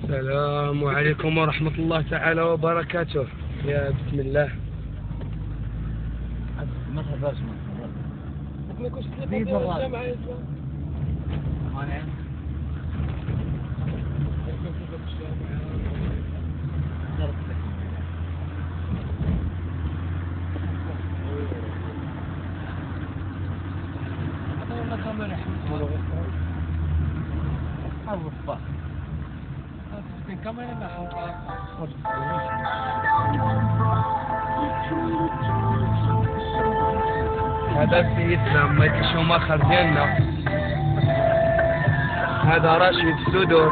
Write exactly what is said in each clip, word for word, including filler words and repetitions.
السلام عليكم ورحمة الله تعالى وبركاته. يا بسم الله. مرحبا هذا سيدنا مايكل شوماخر ديالنا، هذا راشد السدور،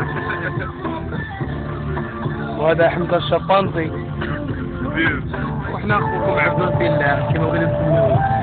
وهذا حمزة الشبانطي، وحنا اخوكم عبد الله كما بغينا نسميوه.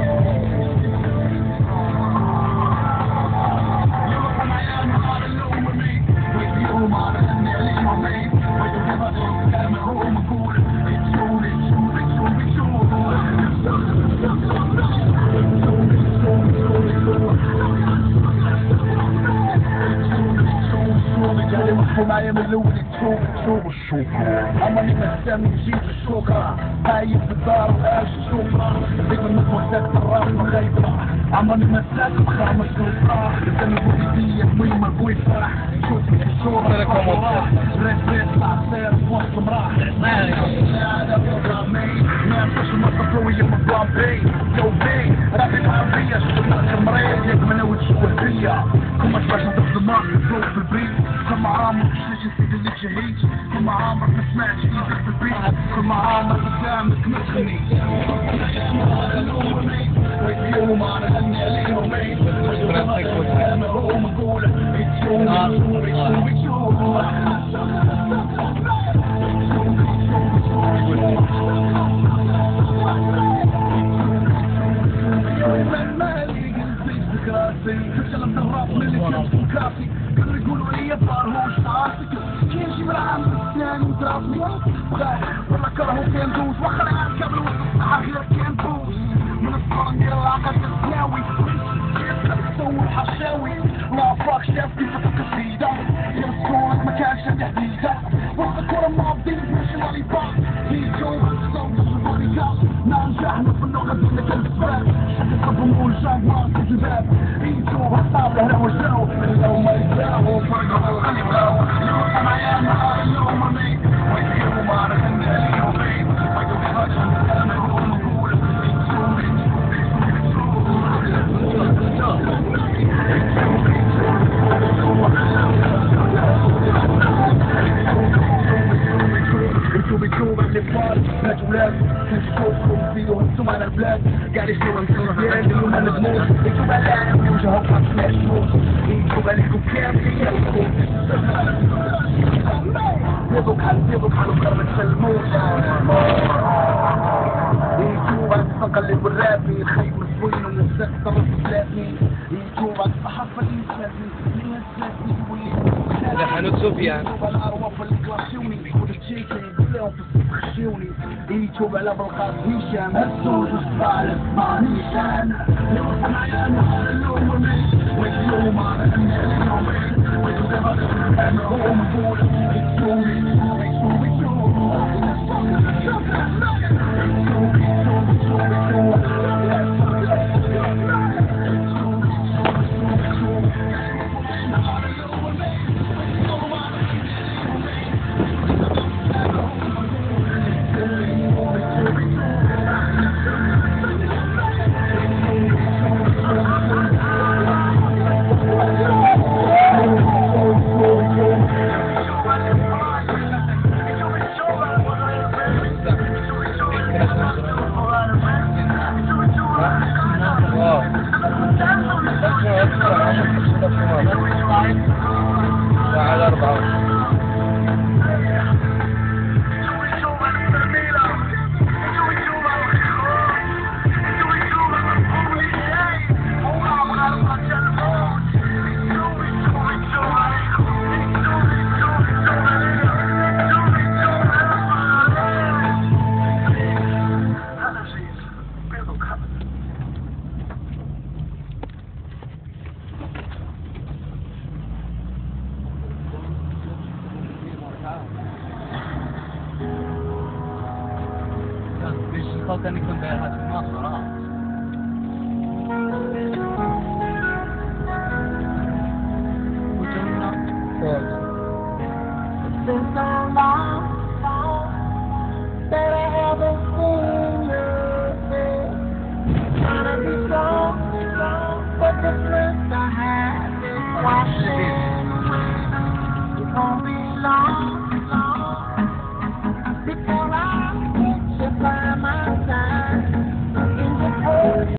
معايا من الاول تشوف تشوف الشوكة، اما اللي مهتم يجيب الشوكة، هايب في الدار وعايش الشوكة، ديك من وحدات الراس مخايبة، اما اللي مهتم خامس الوفرة، لسان البوليسية مهمة بوي فرح، شوف الشورة الفراح، ريت ريت العصير وسط مراح، هذا بروجرامي، ما نفش المطفوية من بلامبي، يو بي، رابي العربية، شوف الناس مريض، ياك من اول شو هدية، كما شباش نضرب الماء فوق في البيت، كما عامر مش نسيت اللي شهيت، كما عامر ما سمعتش ايدك في البيت، كما عامر قدامك مسخني. واليوم انا غني عليهم ميت، انا هو مقولة يتشوف يتشوف يتشوف كلام الراب من اللي كان كافي، كانوا يقولوا لي طارهوش عاسك، كاين شي بالعام بالسنان وتراسني والله كرهو كان دوز، واخا العام كامل وسط الصحة غير كان بوز، من الصغر ندير العقد الثانوي تصور حشاوي، لا فاك شاف كيف تفك السيدة، يا الصورة ما كانش عندي حديدة، وسط الكورة ماضي ماشي لالي باك، يجو الصوت الباريكا، ننجحنا في اللغة ديالنا كالسباب، شكل قبهم والجاب واقف الجباب، يجو هالطابلة هنا وجاو، لو ما يتلاقوا فرقوا الغنباو، يوقع معايا نهار اليوم امين، واليوم انا غني عليهم مين، ويدو بخاطر انا هو مقول، انتو بتشوف عن الفار رجولات تشوفكم فيديو انتم على البلاد قاعد يشوفوا انتم زين اليوم انا بموت انتم العالم يوجهوا خمس مشهور انتم عليكم كامل يالكم يبوك حال يبوك حال وقرب تسلمون يجوا بعد تنقلب الرابي الخيب مسوين ومسك طرف ثلاثين يجوا بعد الصحافة اللي تسلمين اللي تسلمين هذا حانوت سفيان. الأرواف اللي كلاشيوني والتشيكي يقولون في الصف خشيوني يجوا على بالقاس هشام هالسوج وصباع الاسماء نيشان يوصل معايا نهار اليومين واليوم انا غني عليهم ويجوا دابا انا هو مقول يجوني يجوا يجوا خاصة كان يكون داير هاد الماء صراحة.